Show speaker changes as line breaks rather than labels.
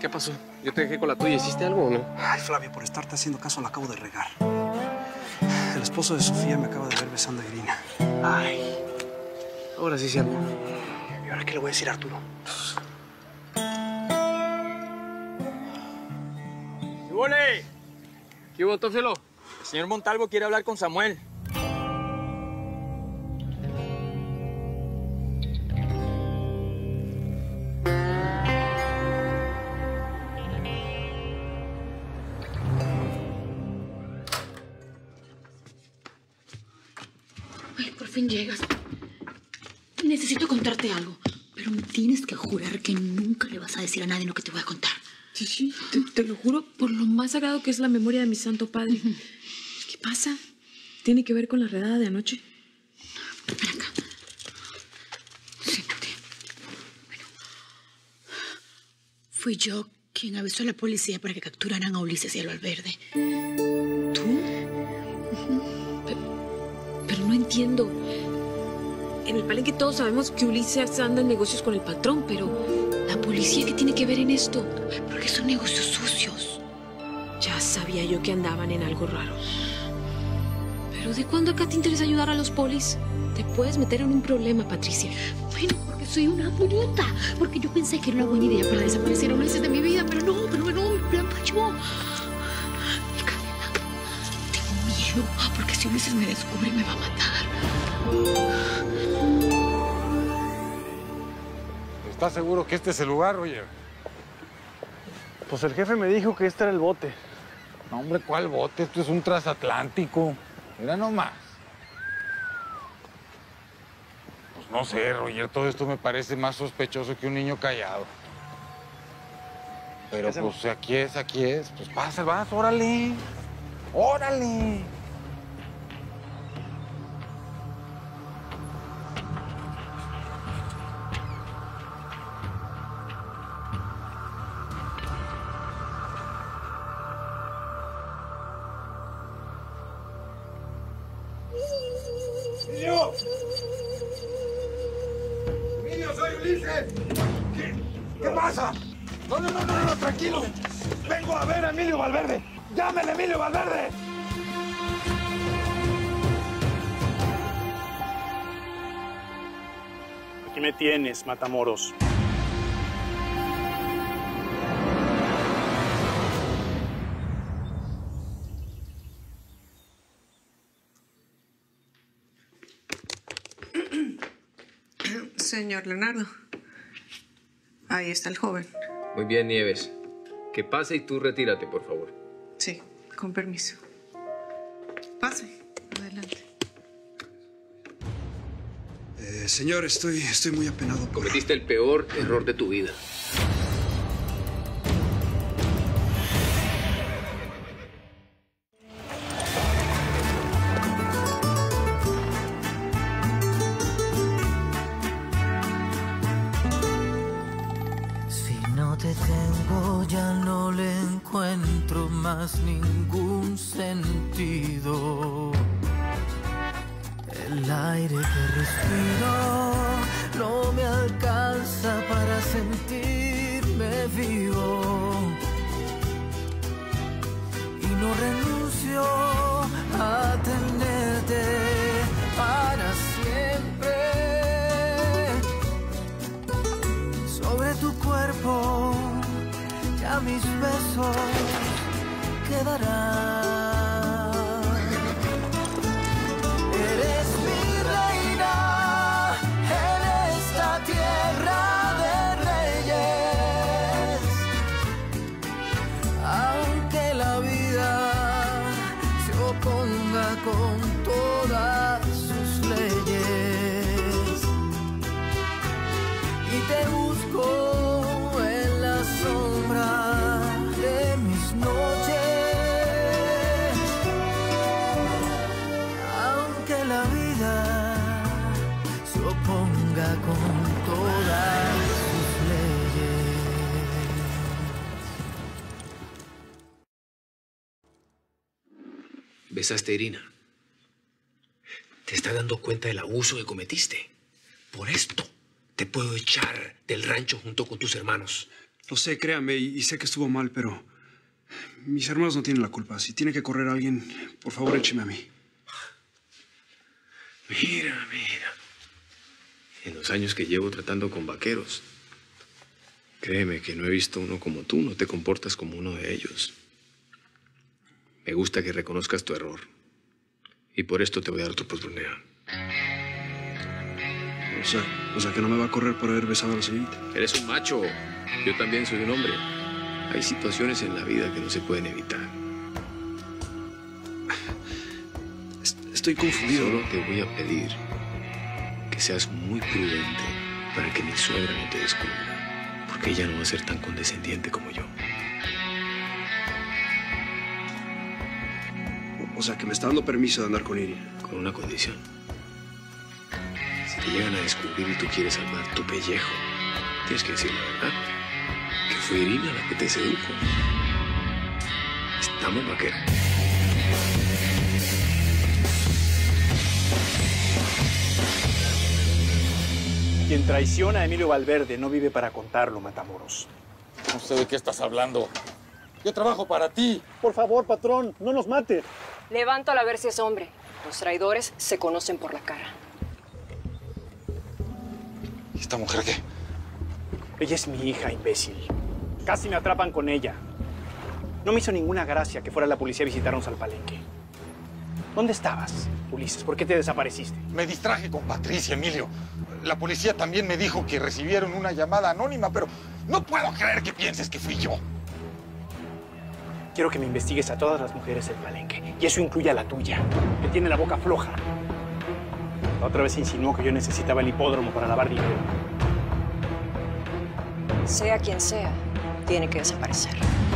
¿Qué pasó? Yo te dejé con la tuya. ¿Hiciste algo o no?
Ay, Flavio, por estarte haciendo caso la acabo de regar. El esposo de Sofía me acaba de ver besando a Irina.
Ay, ahora sí se armó.
¿Y ahora qué le voy a decir a Arturo?
¿Qué huele?
¿Qué hubo, Tófilo?
El señor Montalvo quiere hablar con Samuel.
Ay, por fin llegas. Necesito contarte algo, pero me tienes que jurar que nunca le vas a decir a nadie lo que te voy a contar.
Sí, te lo juro por lo más sagrado que es la memoria de mi santo padre. ¿Qué pasa? ¿Tiene que ver con la redada de anoche?
Ven acá. Siéntate. Bueno, fui yo quien avisó a la policía para que capturaran a Ulises y a Valverde.
¿Tú? Pero no entiendo. En el palenque todos sabemos que Ulises anda en negocios con el patrón, pero ¿la policía qué tiene que ver en esto?
Porque son negocios sucios.
Ya sabía yo que andaban en algo raro. ¿Pero de cuándo acá te interesa ayudar a los polis? Te puedes meter en un problema, Patricia.
Bueno, porque soy una bruta. Porque yo pensé que era una buena idea para desaparecer a Ulises de mi vida, pero no, mi plan falló. Y Cadena, tengo miedo, porque si Ulises me descubre me va a matar.
¿Estás seguro que este es el lugar, Roger?
Pues el jefe me dijo que este era el bote.
No, hombre, ¿cuál bote? Esto es un transatlántico. Mira nomás. Pues no sé, Roger, todo esto me parece más sospechoso que un niño callado. Pero pues aquí es. Pues pasa, vas, órale. ¡Órale!
¡Emilio! ¡Emilio, soy Ulises! ¿Qué pasa? No, tranquilo. Vengo a ver a Emilio Valverde. ¡Llámele, Emilio Valverde!
Aquí me tienes, Matamoros.
Señor Leonardo, ahí está el joven.
Muy bien, Nieves. Que pase y tú retírate, por favor.
Sí, con permiso. Pase, adelante.
Señor, estoy muy apenado.
Cometiste el peor error de tu vida.
Te tengo, ya no le encuentro más ningún sentido. El aire que respiro no me alcanza para sentirme vivo. Y no renuncio a tenerte para siempre. Sobre tu cuerpo ya mis besos quedarán. Eres mi reina en esta tierra de reyes. Aunque la vida se oponga con todas sus leyes. Y te busco en la sombra de mis noches, aunque la vida se oponga con todas sus leyes.
Besaste a Irina. Te estás dando cuenta del abuso que cometiste. Por esto te puedo echar del rancho junto con tus hermanos.
Lo sé, créame, y sé que estuvo mal, pero mis hermanos no tienen la culpa. Si tiene que correr a alguien, por favor, écheme a mí.
Mira. En los años que llevo tratando con vaqueros, créeme que no he visto uno como tú. No te comportas como uno de ellos. Me gusta que reconozcas tu error. Y por esto te voy a dar tu oportunidad.
O sea que no me va a correr por haber besado a la señorita.
Eres un macho. Yo también soy un hombre. Hay situaciones en la vida que no se pueden evitar.
Estoy confundido.
Solo te voy a pedir que seas muy prudente para que mi suegra no te descubra. Porque ella no va a ser tan condescendiente como yo.
O sea que me está dando permiso de andar con Iria.
Con una condición. Si te llegan a descubrir y tú quieres salvar tu pellejo, tienes que decir la verdad. Que fue Irina la que te sedujo. Estamos, vaquero.
Quien traiciona a Emilio Valverde no vive para contarlo, Matamoros.
No sé de qué estás hablando. Yo trabajo para ti.
Por favor, patrón, no nos mate.
Levántalo a ver si es hombre. Los traidores se conocen por la cara.
¿Y esta mujer qué?
Ella es mi hija, imbécil. Casi me atrapan con ella. No me hizo ninguna gracia que fuera la policía a visitarnos al Palenque. ¿Dónde estabas, Ulises? ¿Por qué te desapareciste?
Me distraje con Patricia, Emilio. La policía también me dijo que recibieron una llamada anónima, pero no puedo creer que pienses que fui yo.
Quiero que me investigues a todas las mujeres del Palenque. Y eso incluye a la tuya, que tiene la boca floja. La otra vez insinuó que yo necesitaba el hipódromo para lavar dinero.
Sea quien sea, tiene que desaparecer.